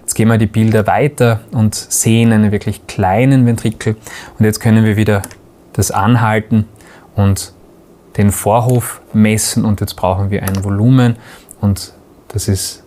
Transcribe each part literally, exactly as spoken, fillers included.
Jetzt gehen wir die Bilder weiter und sehen einen wirklich kleinen Ventrikel. Und jetzt können wir wieder das anhalten und den Vorhof messen. Und jetzt brauchen wir ein Volumen. Und das ist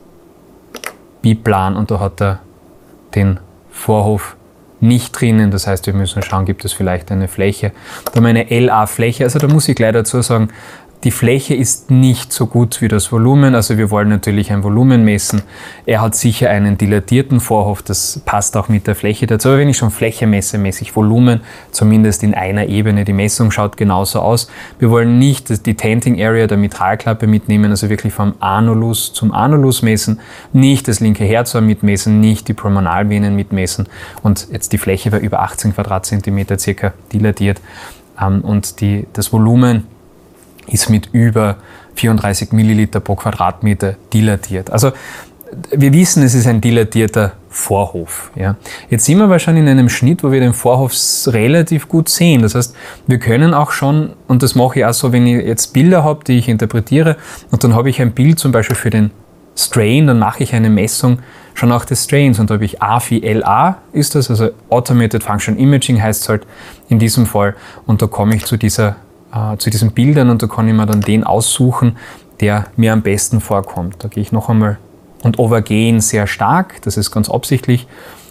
biplan. Und da hat er den Vorhof nicht drinnen. Das heißt, wir müssen schauen, gibt es vielleicht eine Fläche. Da haben wir eine L A-Fläche. Also da muss ich gleich dazu sagen, die Fläche ist nicht so gut wie das Volumen, also wir wollen natürlich ein Volumen messen. Er hat sicher einen dilatierten Vorhof, das passt auch mit der Fläche dazu. Aber wenn ich schon Fläche messe, messe ich Volumen, zumindest in einer Ebene. Die Messung schaut genauso aus. Wir wollen nicht die Tenting Area der Mitralklappe mitnehmen, also wirklich vom Annulus zum Annulus messen, nicht das linke Herzohr mitmessen, nicht die Pulmonalvenen mitmessen. Und jetzt die Fläche war über achtzehn Quadratzentimeter circa dilatiert und die, das Volumen ist mit über vierunddreißig Milliliter pro Quadratmeter dilatiert. Also wir wissen, es ist ein dilatierter Vorhof. Ja. Jetzt sind wir aber schon in einem Schnitt, wo wir den Vorhof relativ gut sehen. Das heißt, wir können auch schon, und das mache ich auch so, wenn ich jetzt Bilder habe, die ich interpretiere, und dann habe ich ein Bild zum Beispiel für den Strain, dann mache ich eine Messung schon auch des Strains. Und da habe ich A V L A ist das, also Automated Function Imaging heißt es halt in diesem Fall. Und da komme ich zu dieser zu diesen Bildern und da kann ich mir dann den aussuchen, der mir am besten vorkommt. Da gehe ich noch einmal und overgehen sehr stark, das ist ganz absichtlich,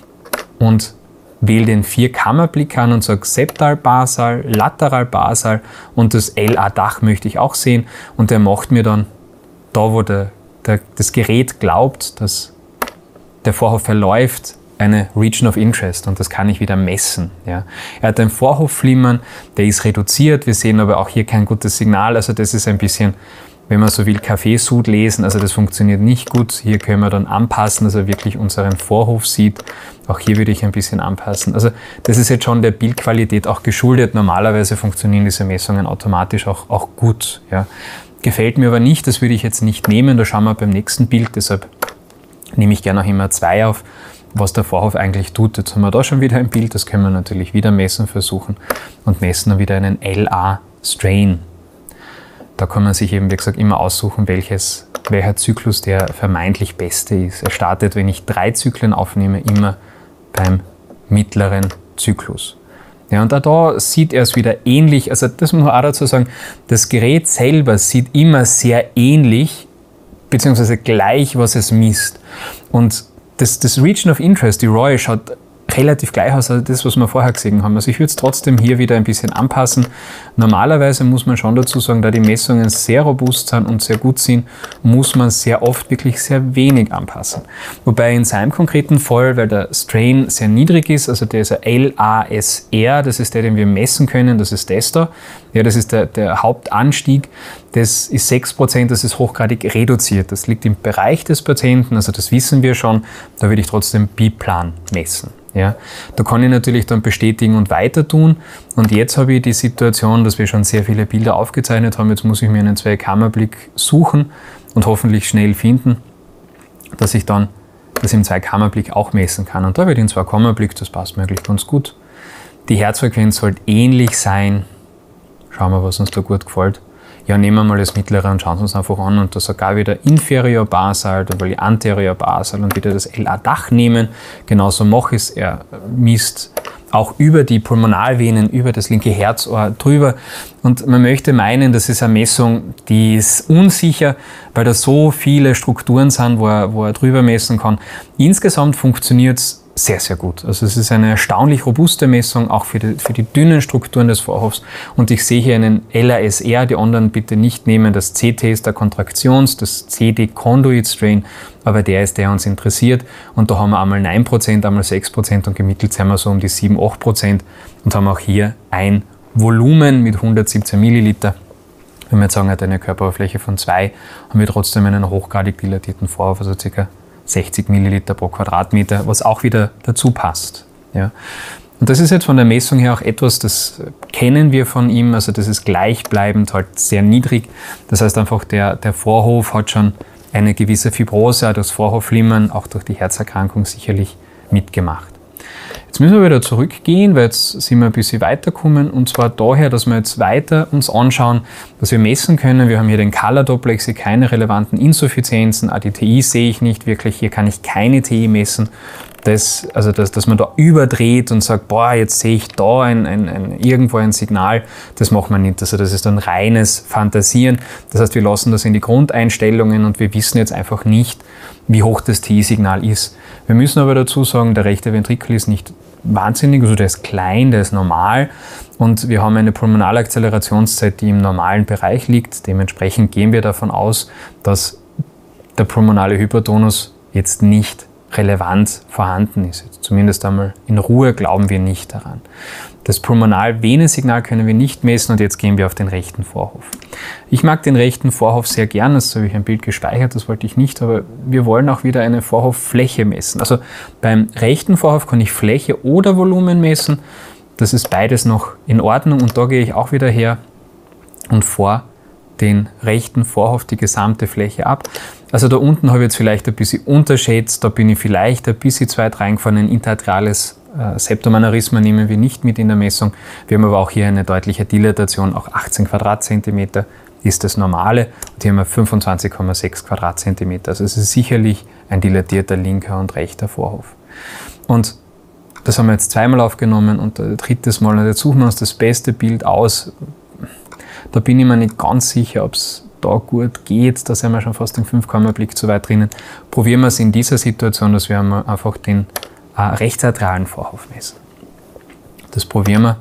und wähle den Vier-Kammer-Blick an und sage septal-basal, lateral-basal und das L A-Dach möchte ich auch sehen und der macht mir dann da, wo der, der, das Gerät glaubt, dass der Vorhof verläuft, eine Region of Interest und das kann ich wieder messen. Ja. Er hat ein Vorhofflimmern, der ist reduziert, wir sehen aber auch hier kein gutes Signal, also das ist ein bisschen, wenn man so will, Kaffeesud lesen, also das funktioniert nicht gut. Hier können wir dann anpassen, dass er wirklich unseren Vorhof sieht. Auch hier würde ich ein bisschen anpassen. Also das ist jetzt schon der Bildqualität auch geschuldet. Normalerweise funktionieren diese Messungen automatisch auch, auch gut. Ja. Gefällt mir aber nicht, das würde ich jetzt nicht nehmen, da schauen wir beim nächsten Bild, deshalb nehme ich gerne auch immer zwei auf, was der Vorhof eigentlich tut. Jetzt haben wir da schon wieder ein Bild, das können wir natürlich wieder messen versuchen und messen dann wieder einen L A-Strain. Da kann man sich eben, wie gesagt, immer aussuchen, welches, welcher Zyklus der vermeintlich beste ist. Er startet, wenn ich drei Zyklen aufnehme, immer beim mittleren Zyklus. Ja, und auch da sieht er es wieder ähnlich, also das muss man auch dazu sagen, das Gerät selber sieht immer sehr ähnlich, beziehungsweise gleich, was es misst. Und Das, das Region of Interest, die R O I, schaut relativ gleich aus als das, was wir vorher gesehen haben. Also ich würde es trotzdem hier wieder ein bisschen anpassen. Normalerweise muss man schon dazu sagen, da die Messungen sehr robust sind und sehr gut sind, muss man sehr oft wirklich sehr wenig anpassen. Wobei in seinem konkreten Fall, weil der Strain sehr niedrig ist, also der ist ein L A S R, das ist der, den wir messen können, das ist das da. Ja, das ist der, der Hauptanstieg, das ist sechs Prozent, das ist hochgradig reduziert. Das liegt im Bereich des Patienten, also das wissen wir schon, da würde ich trotzdem biplan messen. Ja, da kann ich natürlich dann bestätigen und weiter tun. Und jetzt habe ich die Situation, dass wir schon sehr viele Bilder aufgezeichnet haben. Jetzt muss ich mir einen Zwei-Kammer-Blick suchen und hoffentlich schnell finden, dass ich dann das im Zwei-Kammer-Blick auch messen kann. Und da wird in Zwei-Kammer-Blick, das passt mir eigentlich ganz gut. Die Herzfrequenz sollte ähnlich sein. Schauen wir, was uns da gut gefällt. Ja, nehmen wir mal das mittlere und schauen wir uns einfach an und da sogar wieder inferior basal, dann will ich anterior basal und wieder das L A-Dach nehmen. Genauso mache ich es. Er misst auch über die Pulmonalvenen, über das linke Herzohr drüber. Und man möchte meinen, das ist eine Messung, die ist unsicher, weil da so viele Strukturen sind, wo er, wo er drüber messen kann. Insgesamt funktioniert es sehr, sehr gut. Also es ist eine erstaunlich robuste Messung, auch für die, für die dünnen Strukturen des Vorhofs. Und ich sehe hier einen L A S R, die anderen bitte nicht nehmen. Das C T ist der Kontraktions-, das C D Conduit Strain, aber der ist der uns interessiert. Und da haben wir einmal neun Prozent, einmal sechs Prozent und gemittelt sind wir so um die sieben, acht Prozent und haben auch hier ein Volumen mit hundertsiebzehn Milliliter. Wenn wir jetzt sagen, er hat eine Körperoberfläche von zwei, haben wir trotzdem einen hochgradig dilatierten Vorhof, also ca. sechzig Milliliter pro Quadratmeter, was auch wieder dazu passt. Ja. Und das ist jetzt von der Messung her auch etwas, das kennen wir von ihm, also das ist gleichbleibend, halt sehr niedrig. Das heißt einfach, der, der Vorhof hat schon eine gewisse Fibrose, das Vorhofflimmern, auch durch die Herzerkrankung sicherlich mitgemacht. Jetzt müssen wir wieder zurückgehen, weil jetzt sind wir ein bisschen weitergekommen, und zwar daher, dass wir jetzt weiter uns anschauen, was wir messen können. Wir haben hier den Color Doppler, ich sehe keine relevanten Insuffizienzen, A D T I sehe ich nicht wirklich, hier kann ich keine T I messen. Das, also dass, dass man da überdreht und sagt, boah, jetzt sehe ich da ein, ein, ein, irgendwo ein Signal, das macht man nicht. Also das ist dann reines Fantasieren. Das heißt, wir lassen das in die Grundeinstellungen und wir wissen jetzt einfach nicht, wie hoch das T I-Signal ist. Wir müssen aber dazu sagen, der rechte Ventrikel ist nicht wahnsinnig, also der ist klein, der ist normal und wir haben eine pulmonale Akzelerationszeit, die im normalen Bereich liegt. Dementsprechend gehen wir davon aus, dass der pulmonale Hypertonus jetzt nicht relevant vorhanden ist. Jetzt zumindest einmal in Ruhe glauben wir nicht daran. Das Pulmonal-Vene-Signal können wir nicht messen und jetzt gehen wir auf den rechten Vorhof. Ich mag den rechten Vorhof sehr gern, das habe ich ein Bild gespeichert, das wollte ich nicht, aber wir wollen auch wieder eine Vorhoffläche messen. Also beim rechten Vorhof kann ich Fläche oder Volumen messen, das ist beides noch in Ordnung und da gehe ich auch wieder her und vor den rechten Vorhof die gesamte Fläche ab. Also da unten habe ich jetzt vielleicht ein bisschen unterschätzt, da bin ich vielleicht ein bisschen zu weit reingefahren, ein interarteriales äh, Septumaneurysma nehmen wir nicht mit in der Messung. Wir haben aber auch hier eine deutliche Dilatation, auch achtzehn Quadratzentimeter ist das normale und hier haben wir fünfundzwanzig Komma sechs Quadratzentimeter. Also es ist sicherlich ein dilatierter linker und rechter Vorhof. Und das haben wir jetzt zweimal aufgenommen und ein drittes Mal, und jetzt suchen wir uns das beste Bild aus. Da bin ich mir nicht ganz sicher, ob es da gut geht. Da sind wir schon fast im fünf-Kammer-Blick zu weit drinnen. Probieren wir es in dieser Situation, dass wir einfach den äh, rechtsatrialen Vorhof messen. Das probieren wir.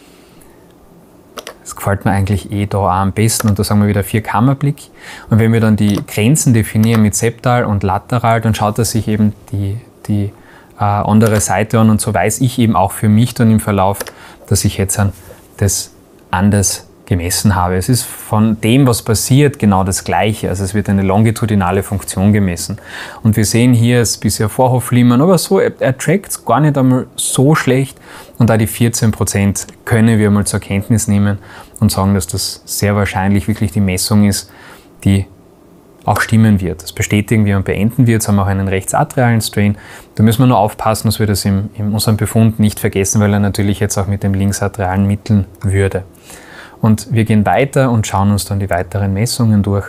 Das gefällt mir eigentlich eh da auch am besten. Und da sagen wir wieder vier-Kammer-Blick. Und wenn wir dann die Grenzen definieren mit septal und lateral, dann schaut er sich eben die, die äh, andere Seite an. Und so weiß ich eben auch für mich dann im Verlauf, dass ich jetzt das anders gemessen habe. Es ist von dem, was passiert, genau das Gleiche. Also es wird eine longitudinale Funktion gemessen. Und wir sehen hier ist bisher Vorhofflimmern, aber so, er, er trackt es gar nicht einmal so schlecht. Und da die vierzehn Prozent können wir mal zur Kenntnis nehmen und sagen, dass das sehr wahrscheinlich wirklich die Messung ist, die auch stimmen wird. Das bestätigen wir und beenden wir. Jetzt haben wir auch einen rechtsatrialen Strain. Da müssen wir nur aufpassen, dass wir das in, in unserem Befund nicht vergessen, weil er natürlich jetzt auch mit dem linksatrialen mitteln würde. Und wir gehen weiter und schauen uns dann die weiteren Messungen durch.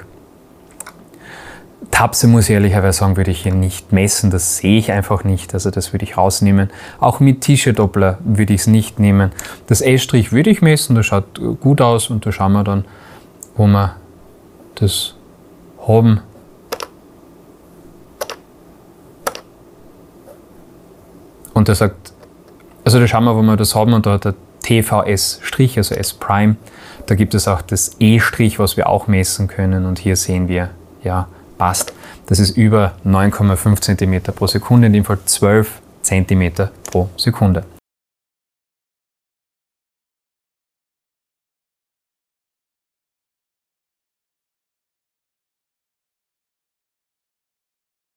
Tapse, muss ich ehrlicherweise sagen, würde ich hier nicht messen. Das sehe ich einfach nicht. Also das würde ich rausnehmen. Auch mit Tische-Doppler würde ich es nicht nehmen. Das S' würde ich messen. Das schaut gut aus und da schauen wir dann, wo wir das haben. Und der sagt, also da schauen wir, wo wir das haben und da hat der T V S', also S'. Da gibt es auch das E', was wir auch messen können und hier sehen wir, ja, passt. Das ist über neun Komma fünf Zentimeter pro Sekunde, in dem Fall zwölf Zentimeter pro Sekunde.